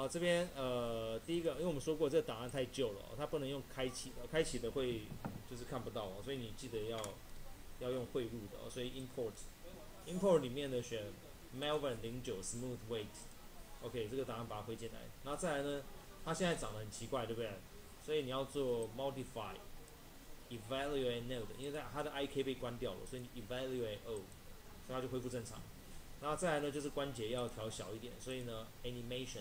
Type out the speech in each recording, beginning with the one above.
这边第一个，因为我们说过这个档案太旧了、它不能用开启的，开启的会就是看不到哦，所以你记得要用汇入的哦，所以 import 里面的选 Melvin 09 Smooth Weight，OK， 这个档案把它汇进来，然后再来呢，它现在长得很奇怪，对不对？所以你要做 modify evaluate node，因为它的 IK 被关掉了，所以你 evaluate O，所以它就恢复正常。然后再来呢，就是关节要调小一点，所以呢 animation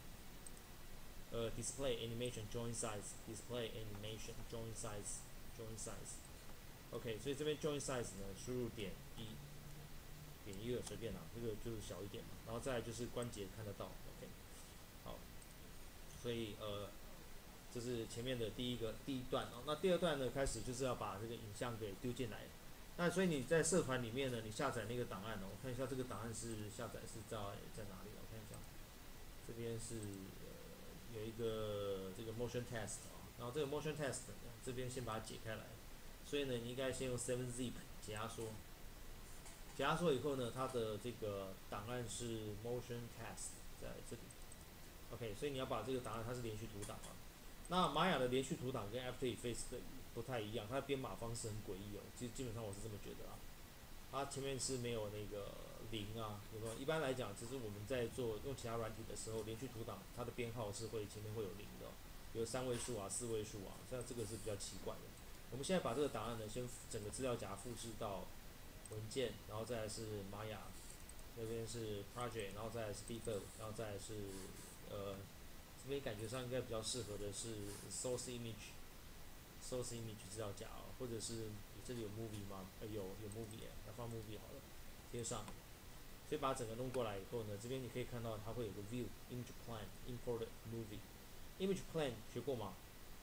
display animation join size display animation join size，OK， 所以这边 join size 呢，输入点1随便拿，这个就是小一点嘛。然后再来就是关节看得到，OK， 好，所以这是前面的第一段哦。那第二段呢，开始就是要把这个影像给丢进来。那所以你在社团里面呢，你下载那个档案哦，我看一下这个档案是下载是在哪里？我看一下，这边是有一个这个 motion test 啊，然后这个 motion test 这边先把它解开来。所以呢，你应该先用 7zip 解压缩，解压缩以后呢，它的这个档案是 motion test 在这里。OK， 所以你要把这个档案它是连续图档啊。那玛雅的连续图档跟 After Effects 的不太一样，它的编码方式很诡异哦。基本上我是这么觉得啦。它前面是没有那个零啊，有没有？一般来讲，其实我们在做用其他软体的时候，连续图档它的编号是会前面会有零的、哦，有3位数啊、4位数啊，像这个是比较奇怪的。我们现在把这个档案呢，先整个资料夹复制到文件，然后再来是玛雅，那边是 project， 然后再来是 default， 然后再来是这边感觉上应该比较适合的是 source image 资料夹哦，或者是你这里有 movie 吗？有 movie， 要放 movie 好了，贴上。所以把整个弄过来以后呢，这边你可以看到它会有个 view image plan import movie。image plan 学过吗？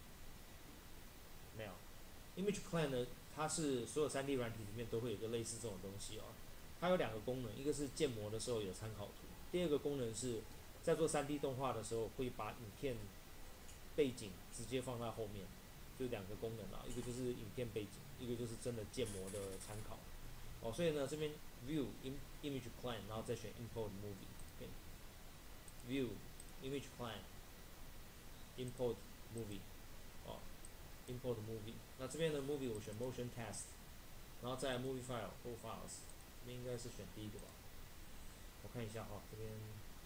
没有。image plan 呢，它是所有 3D 软体里面都会有一个类似这种东西哦。它有2个功能，一个是建模的时候有参考图，第二个功能是在做3D 动画的时候会把影片背景直接放在后面，就2个功能啊，一个就是影片背景，一个就是真的建模的参考。哦，所以呢这边 view image plan， 然后再选 import movie，OK，view image plan import movie， 哦 import movie， 那这边的 movie 我选 motion test， 然后再来 movie file all files， 这边应该是选第一个吧，我看一下哦，这边，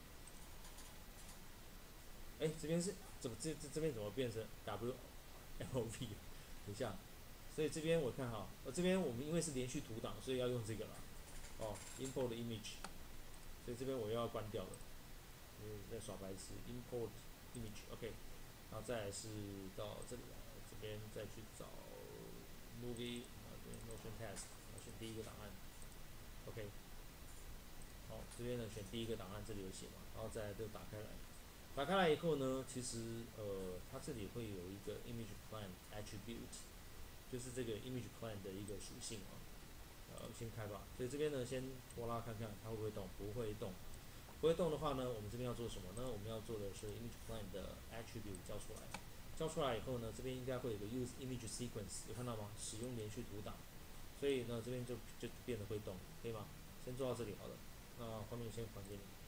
这边是怎么这边怎么变成 WLV？ 等一下，所以这边我看哈，这边我们因为是连续图档，所以要用这个啦。哦 ，import image， 所以这边我又要关掉了，因为在耍白痴。import image，OK，、然后再来是到这里来，这边再去找 movie， 这边 motion test， 我选第一个档案，OK， 好，这边呢选第一个档案，这里有写嘛，然后再来就打开来。打开来以后呢，其实它这里会有一个 image plan attribute， 就是这个 image plan 的一个属性啊。先开吧。所以这边呢，先拖拉看看它会不会动，不会动。不会动的话呢，我们这边要做什么呢？我们要做的是 image plan 的 attribute 叫出来。叫出来以后呢，这边应该会有个 use image sequence， 有看到吗？使用连续图档。所以呢，这边就变得会动，可以吗？先做到这里好了。那画面先还给你。